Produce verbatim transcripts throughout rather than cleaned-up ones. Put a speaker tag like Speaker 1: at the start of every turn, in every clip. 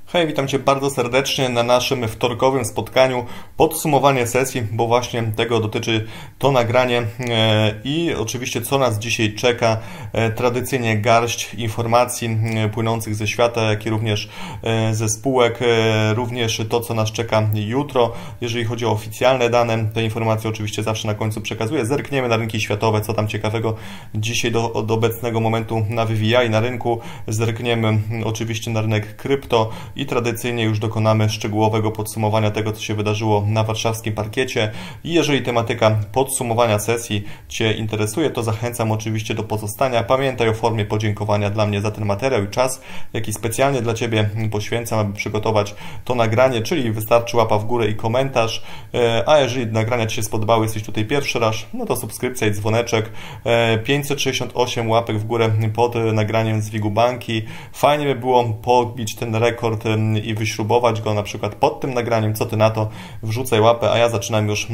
Speaker 1: Hej, witam Cię bardzo serdecznie na naszym wtorkowym spotkaniu podsumowanie sesji, bo właśnie tego dotyczy to nagranie i oczywiście co nas dzisiaj czeka. Tradycyjnie garść informacji płynących ze świata, jak i również ze spółek, również to co nas czeka jutro. Jeżeli chodzi o oficjalne dane, te informacje oczywiście zawsze na końcu przekazuję. Zerkniemy na rynki światowe, co tam ciekawego dzisiaj do, do obecnego momentu nawywija i na rynku. Zerkniemy oczywiście na rynek krypto i tradycyjnie już dokonamy szczegółowego podsumowania tego, co się wydarzyło na warszawskim parkiecie. I jeżeli tematyka podsumowania sesji Cię interesuje, to zachęcam oczywiście do pozostania. Pamiętaj o formie podziękowania dla mnie za ten materiał i czas, jaki specjalnie dla Ciebie poświęcam, aby przygotować to nagranie, czyli wystarczy łapa w górę i komentarz. A jeżeli nagrania Ci się spodobały, jesteś tutaj pierwszy raz, no to subskrypcja i dzwoneczek. pięćset sześćdziesiąt osiem łapek w górę pod nagraniem z Wigu Banki. Fajnie by było pobić ten rekord i wyśrubować go na przykład pod tym nagraniem. Co Ty na to? Wrzucaj łapę, a ja zaczynam już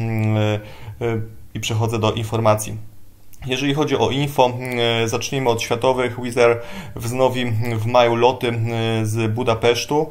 Speaker 1: i przechodzę do informacji. Jeżeli chodzi o info, zacznijmy od światowych. Wizz Air wznowi w maju loty z Budapesztu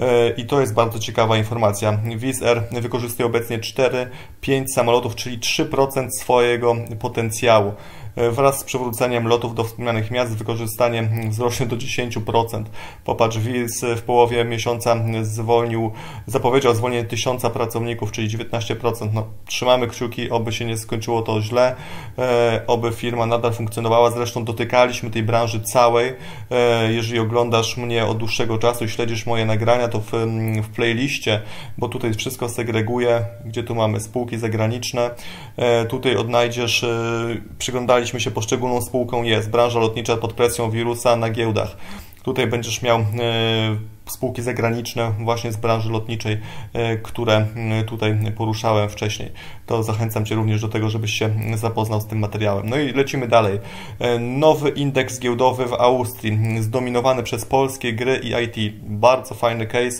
Speaker 1: i to jest bardzo ciekawa informacja. Wizz Air wykorzystuje obecnie cztery pięć samolotów, czyli trzy procent swojego potencjału. Wraz z przywróceniem lotów do wspomnianych miast wykorzystanie wzrośnie do dziesięć procent. Popatrz, Wizz w połowie miesiąca zwolnił, zapowiedział zwolnienie tysiąca pracowników, czyli dziewiętnaście procent. No, trzymamy kciuki, oby się nie skończyło to źle, e, oby firma nadal funkcjonowała. Zresztą dotykaliśmy tej branży całej. E, jeżeli oglądasz mnie od dłuższego czasu i śledzisz moje nagrania, to w, w playliście, bo tutaj wszystko segreguję, gdzie tu mamy spółki zagraniczne. E, tutaj odnajdziesz, e, przyglądali się poszczególną spółką, jest branża lotnicza pod presją wirusa na giełdach. Tutaj będziesz miał e, spółki zagraniczne właśnie z branży lotniczej, e, które tutaj poruszałem wcześniej. To zachęcam Cię również do tego, żebyś się zapoznał z tym materiałem. No i lecimy dalej. E, nowy indeks giełdowy w Austrii, zdominowany przez polskie gry i I T. Bardzo fajny case,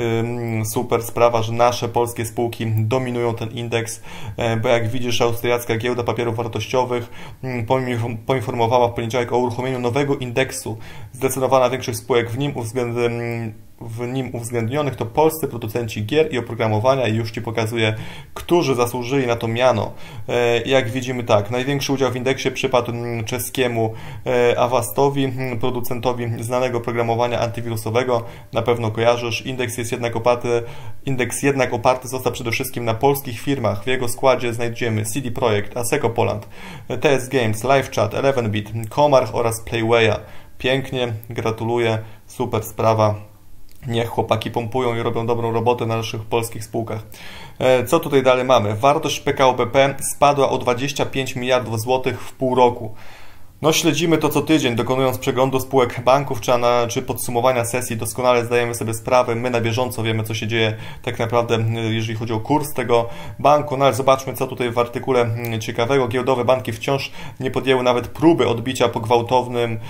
Speaker 1: e, super sprawa, że nasze polskie spółki dominują ten indeks, e, bo jak widzisz, austriacka giełda papierów wartościowych poinformowała w poniedziałek o uruchomieniu nowego indeksu. Zdecydowana większość spółek w nim uwzględnia w nim uwzględnionych to polscy producenci gier i oprogramowania i już Ci pokazuję, którzy zasłużyli na to miano. Jak widzimy tak, największy udział w indeksie przypadł czeskiemu Avastowi, producentowi znanego oprogramowania antywirusowego, na pewno kojarzysz. Indeks jest jednak oparty, indeks jednak oparty został przede wszystkim na polskich firmach. W jego składzie znajdziemy C D Projekt, Asseco Poland, T S Games, LiveChat, eleven bit, Comarch oraz Playwaya. Pięknie, gratuluję, super sprawa. Niech chłopaki pompują i robią dobrą robotę na naszych polskich spółkach. Co tutaj dalej mamy? Wartość P K O B P spadła o dwadzieścia pięć miliardów złotych w pół roku. No śledzimy to co tydzień, dokonując przeglądu spółek banków czy, na, czy podsumowania sesji. Doskonale zdajemy sobie sprawę, my na bieżąco wiemy, co się dzieje tak naprawdę, jeżeli chodzi o kurs tego banku. No ale zobaczmy, co tutaj w artykule ciekawego. Giełdowe banki wciąż nie podjęły nawet próby odbicia po gwałtownym,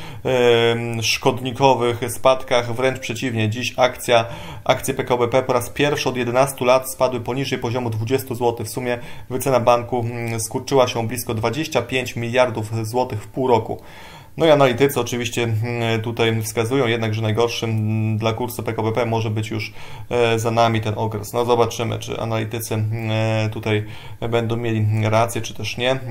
Speaker 1: yy, szkodnikowych spadkach. Wręcz przeciwnie, dziś akcja, akcje P K O B P po raz pierwszy od jedenastu lat spadły poniżej poziomu dwudziestu złotych. W sumie wycena banku skurczyła się blisko dwadzieścia pięć miliardów złotych w pół roku. No i analitycy oczywiście tutaj wskazują jednak, że najgorszym dla kursu P K O B P może być już za nami ten okres. No zobaczymy, czy analitycy tutaj będą mieli rację, czy też nie.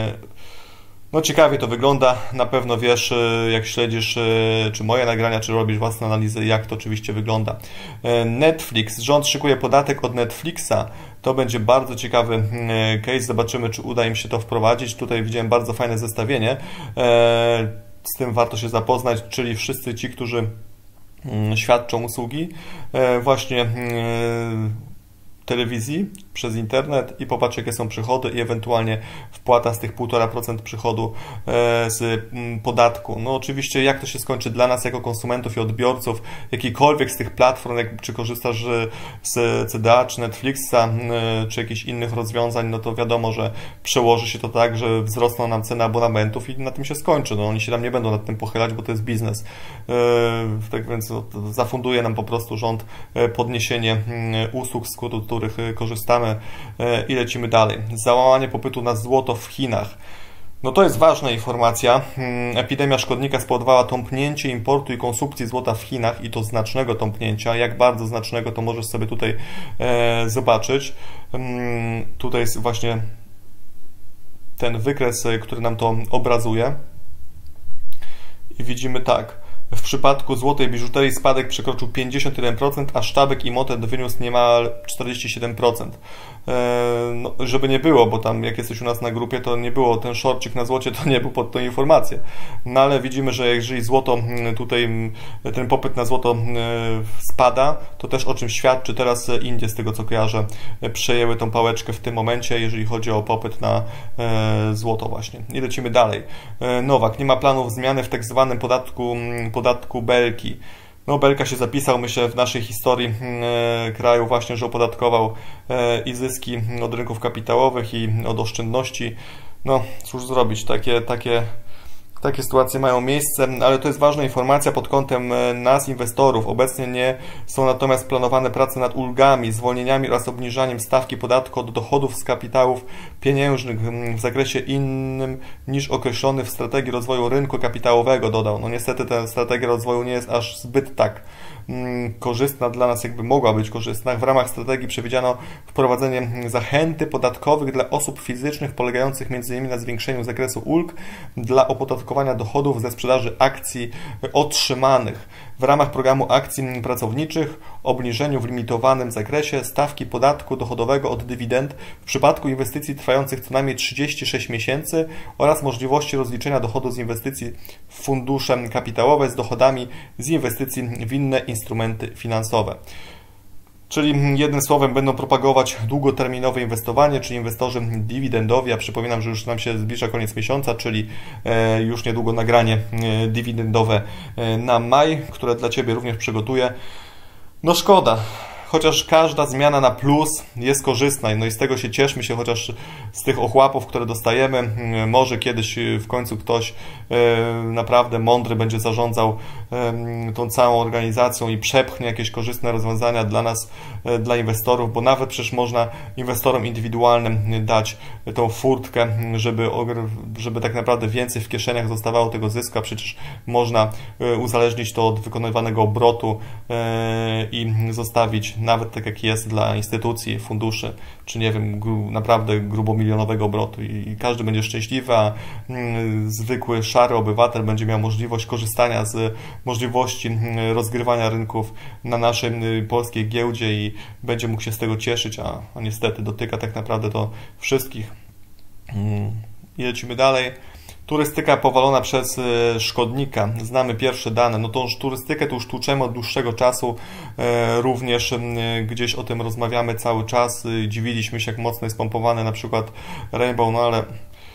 Speaker 1: No ciekawie to wygląda, na pewno wiesz, jak śledzisz czy moje nagrania, czy robisz własne analizy, jak to oczywiście wygląda. Netflix, rząd szykuje podatek od Netflixa, to będzie bardzo ciekawy case, zobaczymy, czy uda im się to wprowadzić. Tutaj widziałem bardzo fajne zestawienie, z tym warto się zapoznać, czyli wszyscy ci, którzy świadczą usługi właśnie telewizji przez internet i popatrz, jakie są przychody i ewentualnie wpłata z tych półtora procent przychodu z podatku. No oczywiście jak to się skończy dla nas jako konsumentów i odbiorców jakikolwiek z tych platform, jak, czy korzystasz z C D A, czy Netflixa, czy jakichś innych rozwiązań, no to wiadomo, że przełoży się to tak, że wzrosną nam ceny abonamentów i na tym się skończy. No oni się tam nie będą nad tym pochylać, bo to jest biznes. Tak więc no, zafunduje nam po prostu rząd podniesienie usług, z których korzystamy i lecimy dalej. Załamanie popytu na złoto w Chinach. No to jest ważna informacja. Epidemia szkodnika spowodowała tąpnięcie importu i konsumpcji złota w Chinach i to znacznego tąpnięcia. Jak bardzo znacznego, to możesz sobie tutaj e, zobaczyć. Hmm, tutaj jest właśnie ten wykres, który nam to obrazuje. I widzimy tak. W przypadku złotej biżuterii spadek przekroczył pięćdziesiąt jeden procent, a sztabek i motet wyniósł niemal czterdzieści siedem procent. Eee, no, żeby nie było, bo tam jak jesteś u nas na grupie, to nie było, ten shortcik na złocie to nie był pod tą informację. No ale widzimy, że jeżeli złoto tutaj, ten popyt na złoto spada, to też o czym świadczy. Teraz Indie, z tego co kojarzę, przejęły tą pałeczkę w tym momencie, jeżeli chodzi o popyt na e, złoto właśnie. I lecimy dalej. E, Nowak, nie ma planów zmiany w tak zwanym podatku podatku Belki. No, Belka się zapisał, myślę, w naszej historii e, kraju właśnie, że opodatkował e, i zyski od rynków kapitałowych i od oszczędności. No, cóż zrobić, takie, takie, takie sytuacje mają miejsce, ale to jest ważna informacja pod kątem nas, inwestorów. Obecnie nie są natomiast planowane prace nad ulgami, zwolnieniami oraz obniżaniem stawki podatku od dochodów z kapitałów pieniężnych w zakresie innym niż określony w strategii rozwoju rynku kapitałowego, dodał. No niestety ta strategia rozwoju nie jest aż zbyt tak korzystna dla nas, jakby mogła być korzystna. W ramach strategii przewidziano wprowadzenie zachęty podatkowych dla osób fizycznych polegających między innymi na zwiększeniu zakresu ulg dla opodatkowania dochodów ze sprzedaży akcji otrzymanych w ramach programu akcji pracowniczych, obniżeniu w limitowanym zakresie stawki podatku dochodowego od dywidend w przypadku inwestycji trwających co najmniej trzydzieści sześć miesięcy oraz możliwości rozliczenia dochodu z inwestycji w fundusze kapitałowe z dochodami z inwestycji w inne instrumenty finansowe. Czyli jednym słowem będą propagować długoterminowe inwestowanie, czyli inwestorzy dywidendowi. Ja przypominam, że już nam się zbliża koniec miesiąca, czyli już niedługo nagranie dywidendowe na maj, które dla Ciebie również przygotuję. No szkoda. Chociaż każda zmiana na plus jest korzystna, no i z tego się cieszmy się, chociaż z tych ochłapów, które dostajemy, może kiedyś w końcu ktoś naprawdę mądry będzie zarządzał tą całą organizacją i przepchnie jakieś korzystne rozwiązania dla nas, dla inwestorów, bo nawet przecież można inwestorom indywidualnym dać tą furtkę, żeby, żeby tak naprawdę więcej w kieszeniach zostawało tego zysku, a przecież można uzależnić to od wykonywanego obrotu i zostawić nawet tak jak jest dla instytucji, funduszy, czy nie wiem, gru, naprawdę grubomilionowego obrotu i, i każdy będzie szczęśliwy, a mm, zwykły, szary obywatel będzie miał możliwość korzystania z możliwości mm, rozgrywania rynków na naszej mm, polskiej giełdzie i będzie mógł się z tego cieszyć, a, a niestety dotyka tak naprawdę to wszystkich. Mm. I lecimy dalej. Turystyka powalona przez szkodnika. Znamy pierwsze dane. No tą turystykę to już tłuczemy od dłuższego czasu. Również gdzieś o tym rozmawiamy cały czas. Dziwiliśmy się, jak mocno jest pompowany na przykład Rainbow, no ale...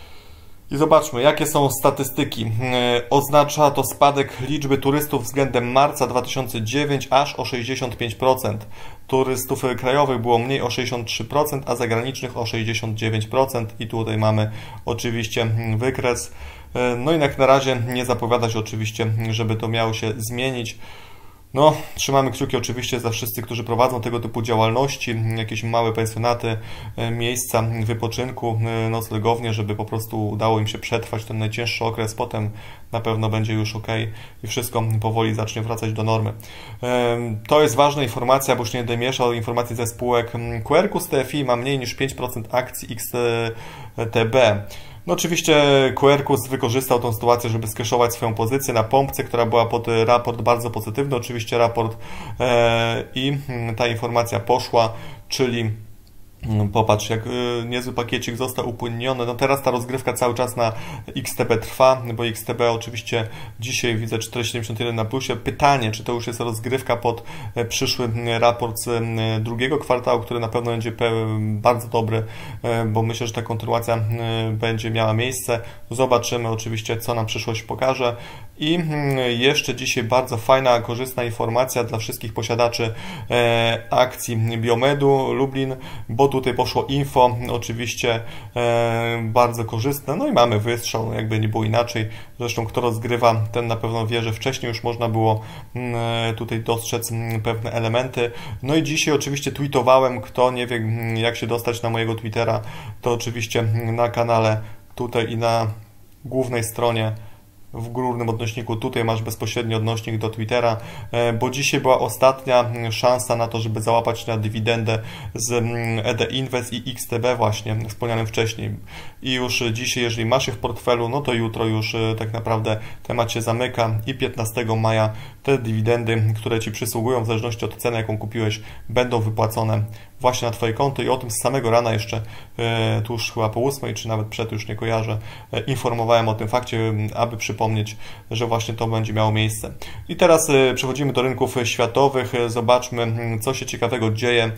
Speaker 1: I zobaczmy, jakie są statystyki. Oznacza to spadek liczby turystów względem marca dwa tysiące dziewiątego aż o sześćdziesiąt pięć procent. Turystów krajowych było mniej o sześćdziesiąt trzy procent, a zagranicznych o sześćdziesiąt dziewięć procent. I tutaj mamy oczywiście wykres. No i jak na razie nie zapowiada się oczywiście, żeby to miało się zmienić. No, trzymamy kciuki oczywiście za wszyscy, którzy prowadzą tego typu działalności, jakieś małe pensjonaty, miejsca wypoczynku, noclegownie, żeby po prostu udało im się przetrwać ten najcięższy okres, potem na pewno będzie już ok i wszystko powoli zacznie wracać do normy. To jest ważna informacja, bo już nie będę mieszał informacji ze spółek. Quercus T F I ma mniej niż pięć procent akcji X T B. No oczywiście Quercus wykorzystał tą sytuację, żeby skeszować swoją pozycję na pompce, która była pod raport bardzo pozytywny, oczywiście raport e, i ta informacja poszła, czyli popatrz, jak niezły pakiecik został upłynniony. No teraz ta rozgrywka cały czas na X T B trwa, bo X T B oczywiście dzisiaj widzę czterysta siedemdziesiąt jeden na plusie. Pytanie, czy to już jest rozgrywka pod przyszły raport z drugiego kwartału, który na pewno będzie bardzo dobry, bo myślę, że ta kontynuacja będzie miała miejsce. Zobaczymy oczywiście, co nam przyszłość pokaże. I jeszcze dzisiaj bardzo fajna, korzystna informacja dla wszystkich posiadaczy akcji Biomedu Lublin, bo tutaj poszło info, oczywiście e, bardzo korzystne, no i mamy wystrzał, jakby nie było inaczej. Zresztą kto rozgrywa, ten na pewno wie, że wcześniej już można było e, tutaj dostrzec pewne elementy. No i dzisiaj oczywiście tweetowałem, kto nie wie jak się dostać na mojego Twittera, to oczywiście na kanale tutaj i na głównej stronie, w górnym odnośniku tutaj masz bezpośredni odnośnik do Twittera, bo dzisiaj była ostatnia szansa na to, żeby załapać na dywidendę z E D Invest i X T B właśnie, wspomnianym wcześniej. I już dzisiaj, jeżeli masz je w portfelu, no to jutro już tak naprawdę temat się zamyka i piętnastego maja te dywidendy, które Ci przysługują w zależności od ceny, jaką kupiłeś, będą wypłacone właśnie na Twoje konto i o tym z samego rana jeszcze, e, tu już chyba po ósmej, czy nawet przed, już nie kojarzę, e, informowałem o tym fakcie, aby przypomnieć, że właśnie to będzie miało miejsce. I teraz e, przechodzimy do rynków światowych, e, zobaczmy, co się ciekawego dzieje.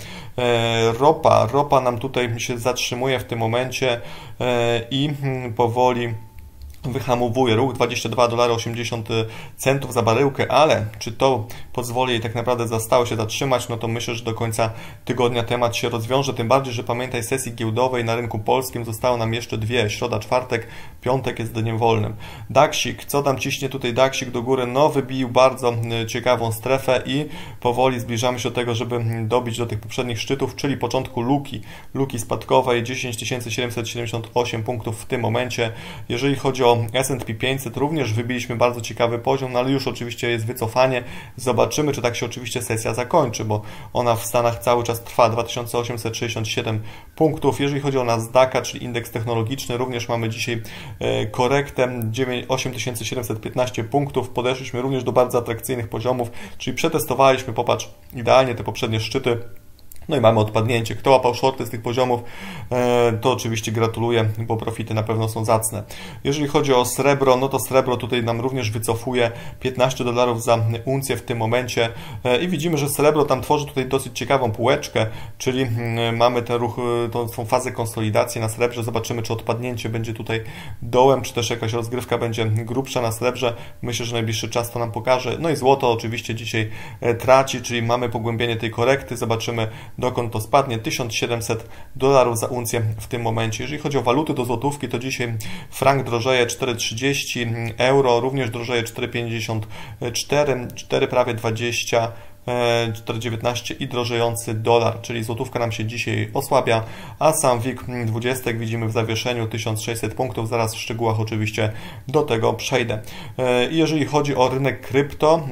Speaker 1: E, ropa, ropa nam tutaj się zatrzymuje w tym momencie e, i mm, powoli wyhamowuje ruch, dwadzieścia dwa dolary osiemdziesiąt centów za baryłkę, ale czy to pozwoli jej tak naprawdę za stałe się zatrzymać, no to myślę, że do końca tygodnia temat się rozwiąże, tym bardziej, że pamiętaj, sesji giełdowej na rynku polskim zostało nam jeszcze dwie, środa, czwartek, piątek jest dniem wolnym. Daksik, co tam ciśnie tutaj Daksik do góry? No wybił bardzo ciekawą strefę i powoli zbliżamy się do tego, żeby dobić do tych poprzednich szczytów, czyli początku luki, luki spadkowej, dziesięć tysięcy siedemset siedemdziesiąt osiem punktów w tym momencie. Jeżeli chodzi o S and P pięćset, również wybiliśmy bardzo ciekawy poziom, no ale już oczywiście jest wycofanie. Zobaczymy, czy tak się oczywiście sesja zakończy, bo ona w Stanach cały czas trwa, dwa tysiące osiemset sześćdziesiąt siedem punktów. Jeżeli chodzi o Nasdaqa, czyli indeks technologiczny, również mamy dzisiaj korektę, osiem tysięcy siedemset piętnaście punktów. Podeszliśmy również do bardzo atrakcyjnych poziomów, czyli przetestowaliśmy, popatrz, idealnie te poprzednie szczyty. No i mamy odpadnięcie. Kto łapał shorty z tych poziomów, to oczywiście gratuluję, bo profity na pewno są zacne. Jeżeli chodzi o srebro, no to srebro tutaj nam również wycofuje piętnaście dolarów za uncję w tym momencie i widzimy, że srebro tam tworzy tutaj dosyć ciekawą półeczkę, czyli mamy ten ruch, tą fazę konsolidacji na srebrze. Zobaczymy, czy odpadnięcie będzie tutaj dołem, czy też jakaś rozgrywka będzie grubsza na srebrze. Myślę, że najbliższy czas to nam pokaże. No i złoto oczywiście dzisiaj traci, czyli mamy pogłębienie tej korekty. Zobaczymy, dokąd to spadnie. tysiąc siedemset dolarów za uncję w tym momencie. Jeżeli chodzi o waluty do złotówki, to dzisiaj frank drożeje cztery trzydzieści, euro również drożeje cztery pięćdziesiąt cztery, cztery prawie dwadzieścia, cztery dziewiętnaście i drożejący dolar, czyli złotówka nam się dzisiaj osłabia, a sam WIG dwadzieścia widzimy w zawieszeniu tysiąc sześćset punktów, zaraz w szczegółach oczywiście do tego przejdę. I jeżeli chodzi o rynek krypto,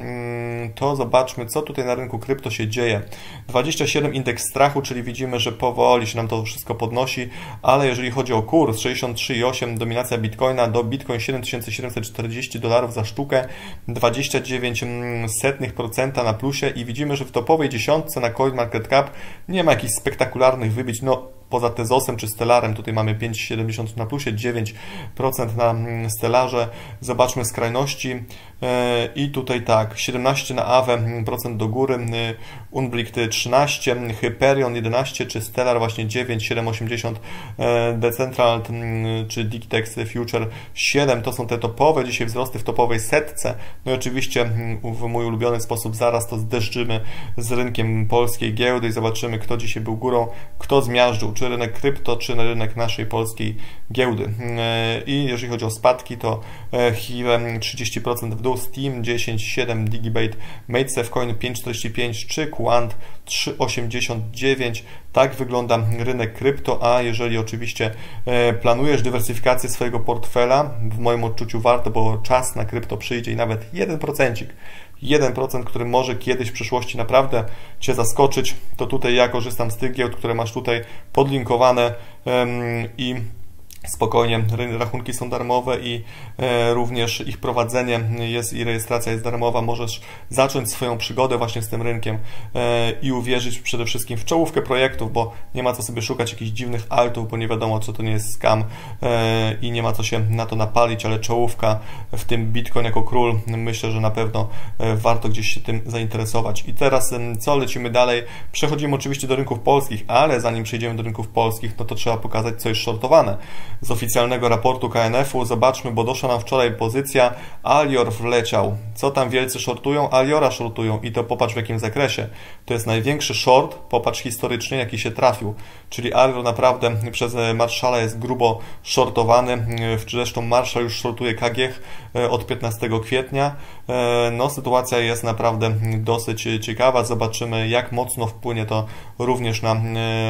Speaker 1: to zobaczmy, co tutaj na rynku krypto się dzieje. dwadzieścia siedem indeks strachu, czyli widzimy, że powoli się nam to wszystko podnosi, ale jeżeli chodzi o kurs, sześćdziesiąt trzy i osiem dominacja Bitcoina, do Bitcoin siedem tysięcy siedemset czterdzieści dolarów za sztukę, dwadzieścia dziewięć procent na plusie i widzimy, że w topowej dziesiątce na CoinMarketCap nie ma jakichś spektakularnych wybić, no poza Tezosem czy Stellarem, tutaj mamy pięć przecinek siedemdziesiąt na plusie, dziewięć procent na Stellarze. Zobaczmy skrajności i tutaj tak, siedemnaście na A W E procent do góry, Unblick trzynaście, Hyperion jedenaście, czy Stellar właśnie dziewięć, siedem osiemdziesiąt, Decentraland czy Dictex Future siedem, to są te topowe dzisiaj wzrosty w topowej setce. No i oczywiście w mój ulubiony sposób zaraz to zderzymy z rynkiem polskiej giełdy i zobaczymy, kto dzisiaj był górą, kto zmiażdżył, czy rynek krypto, czy na rynek naszej polskiej giełdy. I jeżeli chodzi o spadki, to H I V E trzydzieści procent w dół, Steam dziesięć przecinek siedem, Digibait, MateSafeCoin pięć przecinek czterdzieści pięć, czy Quant trzy przecinek osiemdziesiąt dziewięć. Tak wygląda rynek krypto, a jeżeli oczywiście planujesz dywersyfikację swojego portfela, w moim odczuciu warto, bo czas na krypto przyjdzie i nawet jeden procent jeden procent, który może kiedyś w przyszłości naprawdę Cię zaskoczyć, to tutaj ja korzystam z tych giełd, które masz tutaj podlinkowane i spokojnie, rachunki są darmowe i e, również ich prowadzenie jest i rejestracja jest darmowa. Możesz zacząć swoją przygodę właśnie z tym rynkiem e, i uwierzyć przede wszystkim w czołówkę projektów, bo nie ma co sobie szukać jakichś dziwnych altów, bo nie wiadomo, co to nie jest scam e, i nie ma co się na to napalić, ale czołówka, w tym Bitcoin jako król, myślę, że na pewno e, warto gdzieś się tym zainteresować. I teraz e, co, lecimy dalej? Przechodzimy oczywiście do rynków polskich, ale zanim przejdziemy do rynków polskich, no to trzeba pokazać, co jest shortowane. Z oficjalnego raportu K N F u zobaczmy, bo doszła nam wczoraj pozycja, Alior wleciał. Co tam wielcy shortują? Aliora shortują i to popatrz w jakim zakresie. To jest największy short, popatrz historycznie, jaki się trafił. Czyli Alior naprawdę przez Marszala jest grubo shortowany. Zresztą Marszal już shortuje K G od piętnastego kwietnia. No, sytuacja jest naprawdę dosyć ciekawa. Zobaczymy, jak mocno wpłynie to również na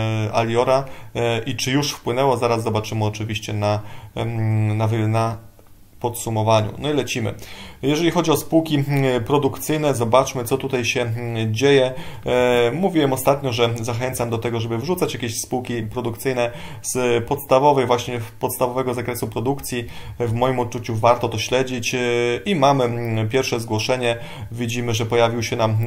Speaker 1: Aliora i czy już wpłynęło. Zaraz zobaczymy oczywiście na, na, na podsumowaniu. No i lecimy. Jeżeli chodzi o spółki produkcyjne, zobaczmy, co tutaj się dzieje. Mówiłem ostatnio, że zachęcam do tego, żeby wrzucać jakieś spółki produkcyjne z podstawowej, właśnie podstawowego zakresu produkcji. W moim odczuciu warto to śledzić i mamy pierwsze zgłoszenie. Widzimy, że pojawił się nam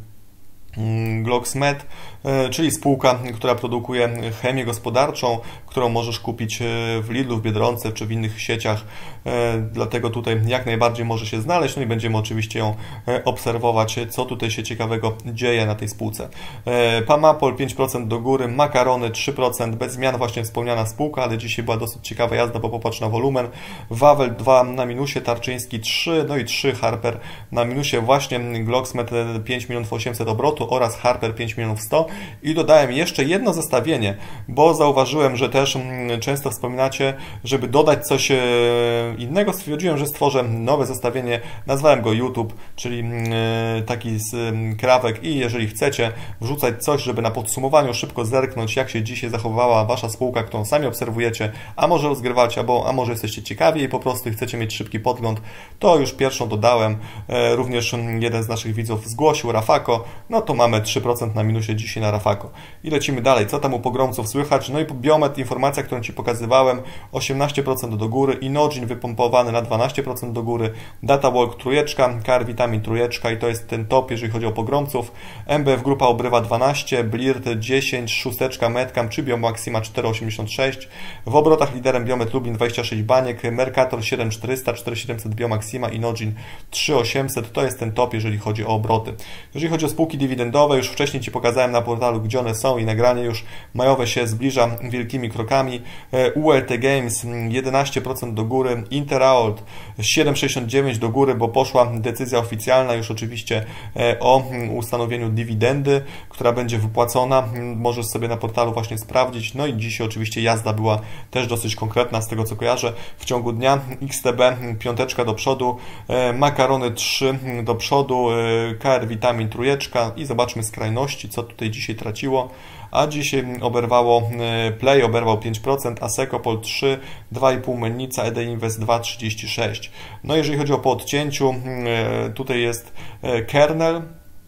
Speaker 1: Glocksmed, czyli spółka, która produkuje chemię gospodarczą, którą możesz kupić w Lidlu, w Biedronce czy w innych sieciach, dlatego tutaj jak najbardziej może się znaleźć, no i będziemy oczywiście ją obserwować, co tutaj się ciekawego dzieje na tej spółce. Pamapol pięć procent do góry, Makarony trzy procent, bez zmian właśnie wspomniana spółka, ale dzisiaj była dosyć ciekawa jazda, bo popatrz na wolumen. Wawel dwa na minusie, Tarczyński trzy, no i trzy Harper na minusie, właśnie Glocksmed pięć milionów osiemset obrotu oraz Harper pięć milionów sto. I dodałem jeszcze jedno zestawienie, bo zauważyłem, że też często wspominacie, żeby dodać coś innego. Stwierdziłem, że stworzę nowe zestawienie, nazwałem go YouTube, czyli taki krawek i jeżeli chcecie wrzucać coś, żeby na podsumowaniu szybko zerknąć, jak się dzisiaj zachowała Wasza spółka, którą sami obserwujecie, a może rozgrywacie, albo, a może jesteście ciekawi i po prostu chcecie mieć szybki podgląd, to już pierwszą dodałem. Również jeden z naszych widzów zgłosił, Rafako, no to mamy trzy procent na minusie dzisiaj na Rafako. I lecimy dalej. Co tam u pogromców słychać? No i Biomet, informacja, którą Ci pokazywałem, osiemnaście procent do góry, Inogin wypompowany na dwanaście procent do góry, Datawalk trójeczka, Car Vitamin trójeczka i to jest ten top, jeżeli chodzi o pogromców. M B F Grupa obrywa dwanaście, Blirt dziesięć, szósteczka Medcam czy Biomaxima cztery osiemdziesiąt sześć. W obrotach liderem Biomet Lublin dwadzieścia sześć baniek, Mercator siedem czterysta, cztery siedemset Biomaxima, Inogin trzy osiemset. To jest ten top, jeżeli chodzi o obroty. Jeżeli chodzi o spółki dywidendowe, już wcześniej Ci pokazałem na portalu, gdzie one są i nagranie już majowe się zbliża wielkimi krokami. U L T Games jedenaście procent do góry, Interaold siedem sześćdziesiąt dziewięć do góry, bo poszła decyzja oficjalna już oczywiście o ustanowieniu dywidendy, która będzie wypłacona. Możesz sobie na portalu właśnie sprawdzić. No i dzisiaj oczywiście jazda była też dosyć konkretna z tego, co kojarzę. W ciągu dnia X T B piąteczka do przodu, Makarony trzy do przodu, K R Vitamin trójeczka i zobaczmy skrajności, co tutaj dzisiaj traciło. A dzisiaj oberwało Play, oberwał pięć procent, Asecopol trzy, dwa i pół Mennica, E D Invest dwa trzydzieści sześć. No jeżeli chodzi o po odcięciu, tutaj jest Kernel,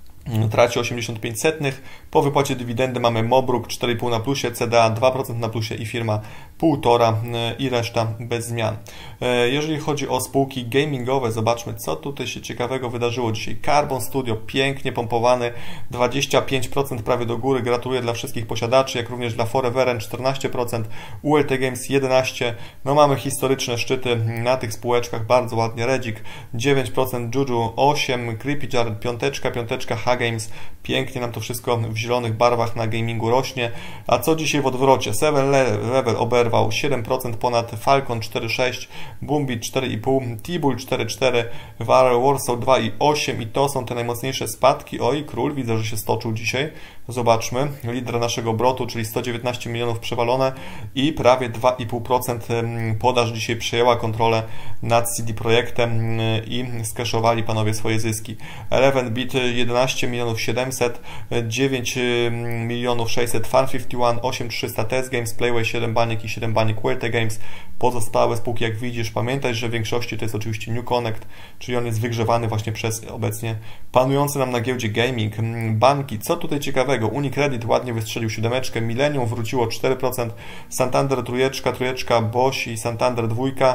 Speaker 1: traci osiemdziesiąt pięć setnych. Po wypłacie dywidendy mamy Mobruk cztery i pół na plusie, C D A dwa procent na plusie i firma półtora i reszta bez zmian. Jeżeli chodzi o spółki gamingowe, zobaczmy, co tutaj się ciekawego wydarzyło dzisiaj. Carbon Studio pięknie pompowany, dwadzieścia pięć procent prawie do góry. Gratuluję dla wszystkich posiadaczy, jak również dla Foreveren czternaście procent, U L T Games jedenaście procent. No mamy historyczne szczyty na tych spółeczkach, bardzo ładnie. Redzik dziewięć procent, Juju osiem procent, Creepyjar piąteczka, piąteczka, H-Games. Pięknie nam to wszystko w zielonych barwach na gamingu rośnie. A co dzisiaj w odwrocie? Seven Level oberwał siedem procent ponad, Falcon cztery sześć, Boombit cztery i pół, T-Bull cztery cztery, Warsaw dwa i osiem i to są te najmocniejsze spadki. Oj, Król widzę, że się stoczył dzisiaj. Zobaczmy. Lider naszego obrotu, czyli sto dziewiętnaście milionów przewalone i prawie dwa i pół procent podaż dzisiaj przejęła kontrolę nad C D Projektem i skeszowali panowie swoje zyski. Eleven Bit jedenaście milionów siedemset, dziewięć milionów sześćset, Farm pięćdziesiąt jeden, osiem trzysta, Test Games, Playway siedem baniek i siedem baniek, U L T Games. Pozostałe spółki, jak widzisz, pamiętaj, że w większości to jest oczywiście New Connect, czyli on jest wygrzewany właśnie przez obecnie panujący nam na giełdzie gaming. Banki, co tutaj ciekawego? Unicredit ładnie wystrzelił siódemeczkę, Millennium wróciło cztery procent, Santander trójeczka, trójeczka, Bosch i Santander dwójka,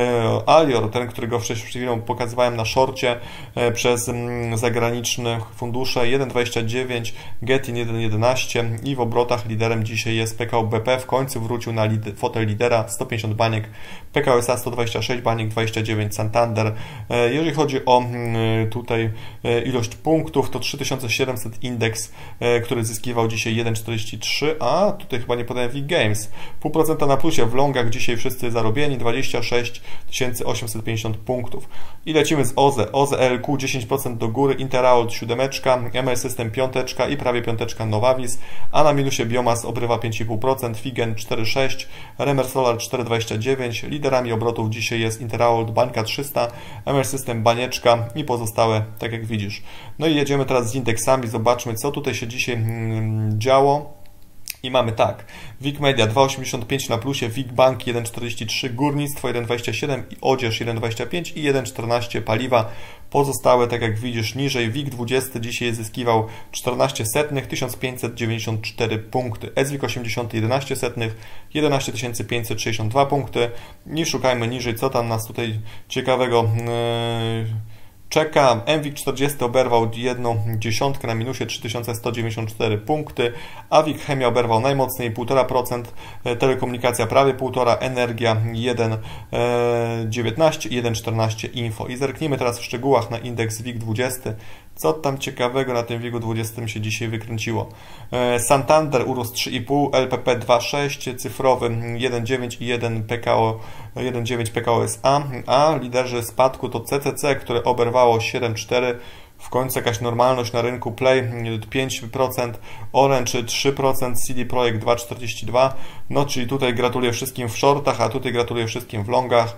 Speaker 1: Alior, ten, którego wcześniej przed chwilą pokazywałem na szorcie przez zagraniczne fundusze, jeden dwadzieścia dziewięć, Getin jeden jedenaście i w obrotach liderem dzisiaj jest P K O B P, w końcu wrócił na lid fotel lidera, sto pięćdziesiąt baniek, P K O S A sto dwadzieścia sześć baniek, dwadzieścia dziewięć Santander. Jeżeli chodzi o tutaj ilość punktów, to trzy tysiące siedemset indeks, który zyskiwał dzisiaj jeden czterdzieści trzy, a tutaj chyba nie podałem V Games, pół procenta na plusie, w longach dzisiaj wszyscy zarobieni, dwadzieścia sześć tysięcy osiemset pięćdziesiąt punktów. I lecimy z O Z E, O Z E L Q dziesięć procent do góry, Interaold siódemeczka, M L System piąteczka i prawie piąteczka Novavis, a na minusie Biomas obrywa pięć i pół procent, Figen cztery sześć, Remer Solar cztery dwadzieścia dziewięć, liderami obrotów dzisiaj jest Interaold, Bańka trzysta, M L System banieczka i pozostałe, tak jak widzisz. No i jedziemy teraz z indeksami, zobaczmy, co tutaj się dzisiaj działo. I mamy tak, W I G Media dwa osiemdziesiąt pięć na plusie, W I G Bank jeden czterdzieści trzy, Górnictwo jeden dwadzieścia siedem, i Odzież jeden dwadzieścia pięć i jeden czternaście Paliwa. Pozostałe, tak jak widzisz niżej, W I G dwadzieścia dzisiaj zyskiwał czternaście setnych, tysiąc pięćset dziewięćdziesiąt cztery punkty. S W I G osiemdziesiąt jedenaście setnych, jedenaście tysięcy pięćset sześćdziesiąt dwa punkty. I szukajmy niżej, co tam nas tutaj ciekawego yy, czeka. M W I G czterdzieści oberwał jedną dziesiątkę na minusie, trzy tysiące sto dziewięćdziesiąt cztery punkty. A W I G Chemia oberwał najmocniej jeden i pół procent, telekomunikacja prawie jeden i pół procent, energia jeden dziewiętnaście i jeden czternaście Info. I zerknijmy teraz w szczegółach na indeks W I G dwadzieścia. Co tam ciekawego na tym W I G dwadzieścia się dzisiaj wykręciło? Santander urósł trzy i pół, L P P dwa sześć, cyfrowy jeden dziewięć i jeden P K O, jeden dziewięć P K O S A, a liderzy spadku to C C C, które oberwało siedem cztery. W końcu jakaś normalność na rynku. Play pięć procent, Orange trzy procent, C D Projekt dwa czterdzieści dwa. No, czyli tutaj gratuluję wszystkim w shortach, a tutaj gratuluję wszystkim w longach.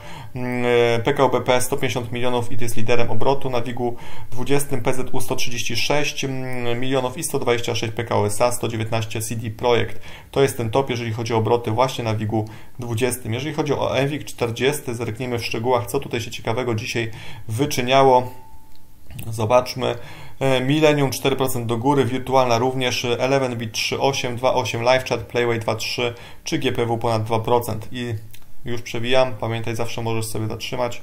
Speaker 1: P K O B P sto pięćdziesiąt milionów i to jest liderem obrotu na W I G dwadzieścia, P Z U sto trzydzieści sześć milionów i sto dwadzieścia sześć P K O S A, sto dziewiętnaście C D Projekt. To jest ten top, jeżeli chodzi o obroty właśnie na W I G dwadzieścia. Jeżeli chodzi o M W I G czterdzieści, zerknijmy w szczegółach, co tutaj się ciekawego dzisiaj wyczyniało. Zobaczmy, Millennium cztery procent do góry, Wirtualna również, Elevenbit trzy osiem, dwa osiem, LiveChat, Playway dwa trzy, czy G P W ponad dwa procent. I już przewijam, pamiętaj, zawsze możesz sobie zatrzymać.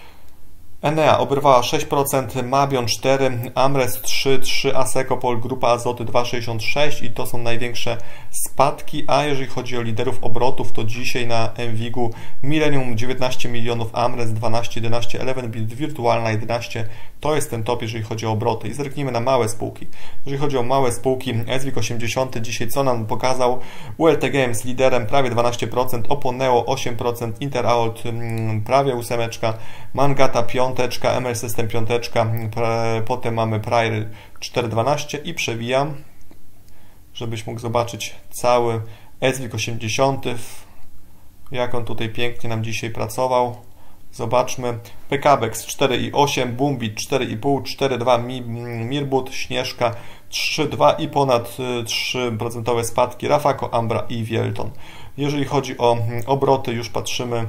Speaker 1: Enea oberwała sześć procent, Mabion cztery procent, Amres trzy, trzy, Asekopol, Grupa Azoty dwa sześćdziesiąt sześć i to są największe spadki, a jeżeli chodzi o liderów obrotów, to dzisiaj na M W I G-u Millennium dziewiętnaście milionów, Amres dwanaście, jedenaście, Elevenbit, Wirtualna jedenaście, to jest ten top, jeżeli chodzi o obroty. I zerknijmy na małe spółki. Jeżeli chodzi o małe spółki, S W I G osiemdziesiąt dzisiaj co nam pokazał? U L T Games liderem prawie dwanaście procent, Oponeo osiem procent, Interault prawie ósem procent, Mangata pięć procent, M L System pięć procent, potem mamy Prairie cztery dwanaście i przewijam, żebyś mógł zobaczyć cały S W I G osiemdziesiąt, jak on tutaj pięknie nam dzisiaj pracował. Zobaczmy, Pekabex cztery i osiem, Boombit cztery i pół, cztery dwa, Mirbut, Śnieżka trzy dwa i ponad trzy procent spadki, Rafako, Ambra i Wielton. Jeżeli chodzi o obroty, już patrzymy.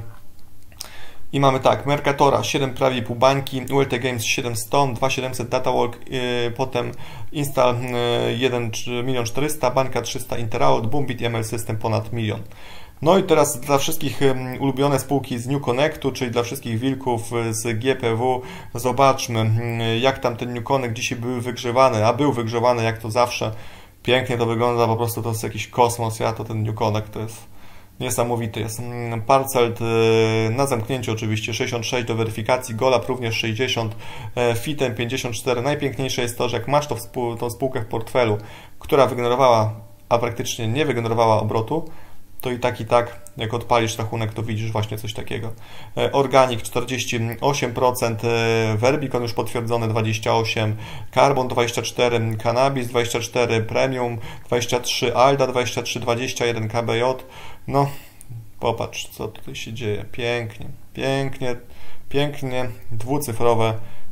Speaker 1: I mamy tak, Mercatora siedem prawie pół bańki, U L T Games siedem sto, dwa siedemset Datawalk, yy, potem Insta yy, jeden milion czterysta, Bańka trzysta, Interault, Boombit i M L System ponad milion. No i teraz dla wszystkich um, ulubione spółki z New Connectu, czyli dla wszystkich wilków z G P W, zobaczmy um, jak tam ten New Connect dzisiaj był wygrzewany, a był wygrzewany jak to zawsze. Pięknie to wygląda, po prostu to jest jakiś kosmos, ja to ten New Connect to jest niesamowity jest. Parcel na zamknięciu oczywiście sześćdziesiąt sześć do weryfikacji, Golab również sześćdziesiąt, Fitem pięćdziesiąt cztery. Najpiękniejsze jest to, że jak masz to współ, tą spółkę w portfelu, która wygenerowała, a praktycznie nie wygenerowała obrotu, to i tak i tak, jak odpalisz rachunek, to widzisz właśnie coś takiego. Organic czterdzieści osiem procent, Verbicon już potwierdzone dwadzieścia osiem procent, Carbon dwadzieścia cztery procent, Cannabis dwadzieścia cztery procent, Premium dwadzieścia trzy procent, Alda dwadzieścia trzy procent, dwadzieścia jeden procent, K B J. No, popatrz, co tutaj się dzieje. Pięknie, pięknie, pięknie, dwucyfrowe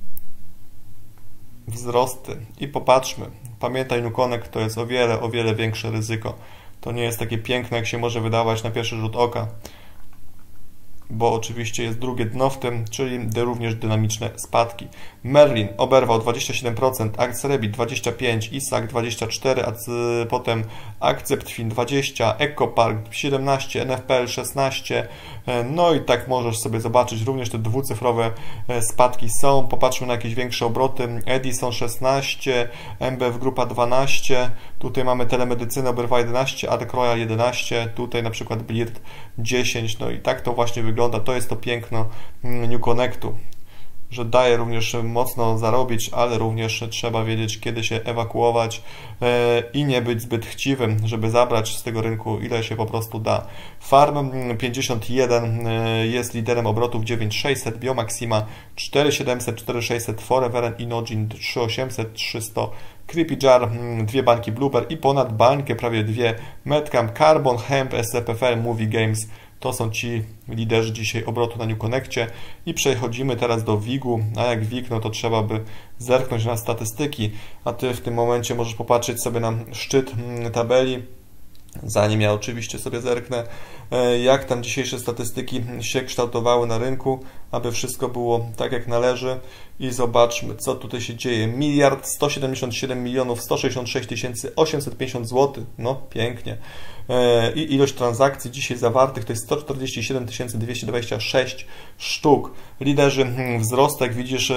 Speaker 1: wzrosty. I popatrzmy, pamiętaj, New Connect to jest o wiele, o wiele większe ryzyko. To nie jest takie piękne, jak się może wydawać na pierwszy rzut oka, bo oczywiście jest drugie dno w tym, czyli również dynamiczne spadki. Merlin oberwał dwadzieścia siedem procent, Accerebit dwadzieścia pięć procent, I S A C dwadzieścia cztery procent, a potem AcceptFin dwadzieścia procent, EcoPark siedemnaście procent, N F P L szesnaście procent. No i tak możesz sobie zobaczyć, również te dwucyfrowe spadki są. Popatrzmy na jakieś większe obroty. Edison szesnaście procent, M B F Grupa dwanaście procent, tutaj mamy telemedycynę, oberwa jedenaście procent, Ark Royal jedenaście procent, tutaj na przykład Blirt dziesięć procent. No i tak to właśnie wygląda. To jest to piękno New Connectu, że daje również mocno zarobić, ale również trzeba wiedzieć, kiedy się ewakuować i nie być zbyt chciwym, żeby zabrać z tego rynku ile się po prostu da. Farm pięćdziesiąt jeden jest liderem obrotów, dziewięć tysięcy sześćset, Biomaxima cztery tysiące siedemset, cztery tysiące sześćset, Forever, Inogin trzy tysiące osiemset, trzysta, Creepy Jar, dwie bańki Blueber i ponad bańkę, prawie dwie, Medcam, Carbon, Hemp, S C P F L, Movie Games. To są ci liderzy dzisiaj obrotu na New Connectie. I przechodzimy teraz do W I G-u, a jak W I G, no to trzeba by zerknąć na statystyki, a Ty w tym momencie możesz popatrzeć sobie na szczyt tabeli Zanim ja oczywiście sobie zerknę, jak tam dzisiejsze statystyki się kształtowały na rynku, aby wszystko było tak jak należy i zobaczmy, co tutaj się dzieje. Miliard sto siedemdziesiąt siedem milionów sto sześćdziesiąt sześć tysięcy osiemset pięćdziesiąt złotych, no pięknie. I ilość transakcji dzisiaj zawartych to jest sto czterdzieści siedem tysięcy dwieście dwadzieścia sześć sztuk. Liderzy wzrostu, jak widzisz,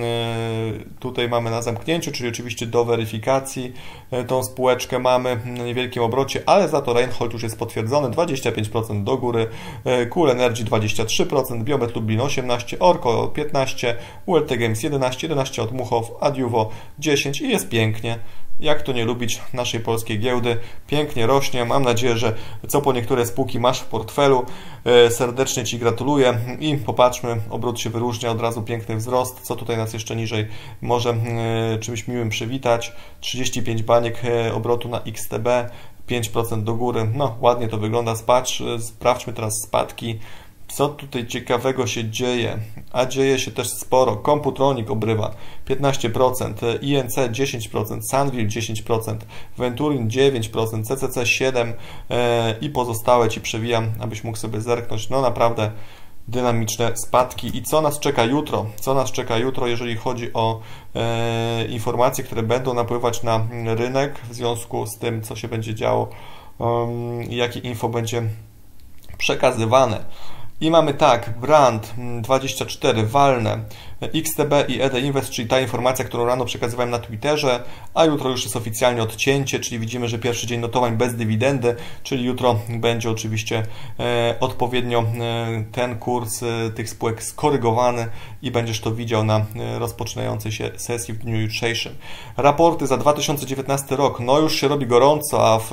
Speaker 1: tutaj mamy na zamknięciu, czyli oczywiście do weryfikacji tą spółeczkę mamy na niewielkim obrocie, ale za to Reinhold już jest potwierdzony, dwadzieścia pięć procent do góry, Cool Energy dwadzieścia trzy procent, Biomet Lublin osiemnaście procent, Orko piętnaście procent, U L T Games jedenaście procent, jedenaście procent od Muchow, Adiuvo dziesięć procent i jest pięknie. Jak to nie lubić naszej polskiej giełdy? Pięknie rośnie. Mam nadzieję, że co po niektóre spółki masz w portfelu. Serdecznie Ci gratuluję i popatrzmy, obrót się wyróżnia, od razu piękny wzrost. Co tutaj nas jeszcze niżej może czymś miłym przywitać? trzydzieści pięć baniek obrotu na X T B, pięć procent do góry. No, ładnie to wygląda. Spacz, sprawdźmy teraz spadki. Co tutaj ciekawego się dzieje? A dzieje się też sporo. Computronic obrywa piętnaście procent, I N C dziesięć procent, Sunville dziesięć procent, Venturin dziewięć procent, C C C siedem procent i pozostałe Ci przewijam, abyś mógł sobie zerknąć. No naprawdę dynamiczne spadki. I co nas czeka jutro? Co nas czeka jutro, jeżeli chodzi o e, informacje, które będą napływać na rynek w związku z tym, co się będzie działo um, i jakie info będzie przekazywane. I mamy tak, Brand dwadzieścia cztery, walne, X T B i E D Invest, czyli ta informacja, którą rano przekazywałem na Twitterze, a jutro już jest oficjalnie odcięcie, czyli widzimy, że pierwszy dzień notowań bez dywidendy, czyli jutro będzie oczywiście e, odpowiednio e, ten kurs e, tych spółek skorygowany i będziesz to widział na e, rozpoczynającej się sesji w dniu jutrzejszym. Raporty za dwa tysiące dziewiętnasty rok, no już się robi gorąco, a w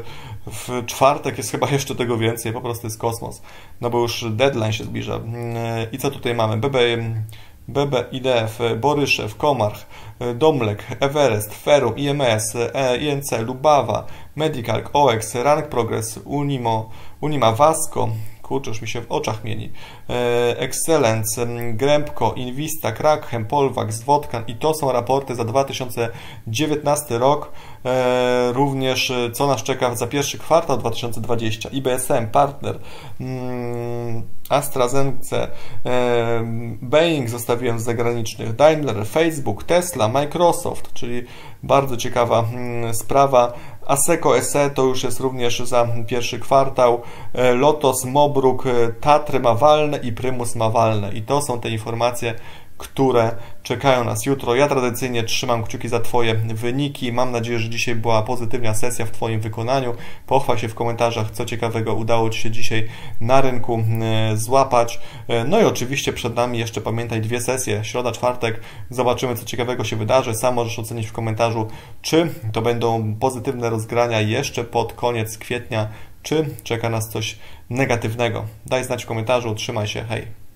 Speaker 1: W czwartek jest chyba jeszcze tego więcej, po prostu jest kosmos, no bo już deadline się zbliża. I co tutaj mamy? B B, B B I D F, Boryszew, Komarch, Domlek, Everest, Ferum, I M S, I N C, Lubawa, Medical, O X, Rank Progress, Unimo, Unima, Vasco, kurczę, już mi się w oczach mieni, Excellence, Grempco, Invista, Krakhem, Polwax, Wodkan i to są raporty za dwa tysiące dziewiętnasty rok. Również co nas czeka za pierwszy kwartał dwa tysiące dwudziesty. I B S M, Partner, AstraZeneca, Boeing zostawiłem z zagranicznych, Daimler, Facebook, Tesla, Microsoft, czyli bardzo ciekawa sprawa. Aseco S E to już jest również za pierwszy kwartał, Lotos, Mobruk, Tatry ma walne i Prymus ma walne i to są te informacje, które czekają nas jutro. Ja tradycyjnie trzymam kciuki za Twoje wyniki. Mam nadzieję, że dzisiaj była pozytywna sesja w Twoim wykonaniu. Pochwal się w komentarzach, co ciekawego udało Ci się dzisiaj na rynku złapać. No i oczywiście przed nami jeszcze, pamiętaj, dwie sesje, środa, czwartek. Zobaczymy, co ciekawego się wydarzy. Sam możesz ocenić w komentarzu, czy to będą pozytywne rozgrania jeszcze pod koniec kwietnia, czy czeka nas coś negatywnego. Daj znać w komentarzu. Trzymaj się. Hej!